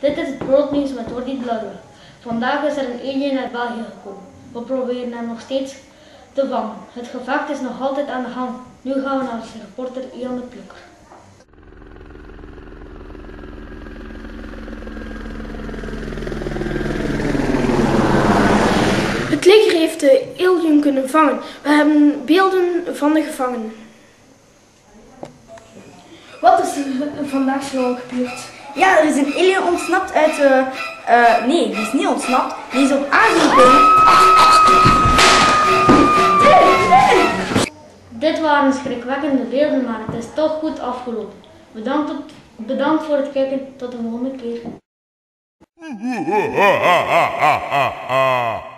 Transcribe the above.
Dit is het broodnieuws met Jordi Blauwe. Vandaag is er een alien naar België gekomen. We proberen hem nog steeds te vangen. Het gevecht is nog altijd aan de gang. Nu gaan we naar reporter Ian de Plukker. Het leger heeft de alien kunnen vangen. We hebben beelden van de gevangenen. Wat is er vandaag zoal gebeurd? Ja, er is een alien ontsnapt uit nee, die is niet ontsnapt. Die is op aangekomen. Dit waren schrikwekkende beelden, maar het is toch goed afgelopen. Bedankt voor het kijken. Tot de volgende keer.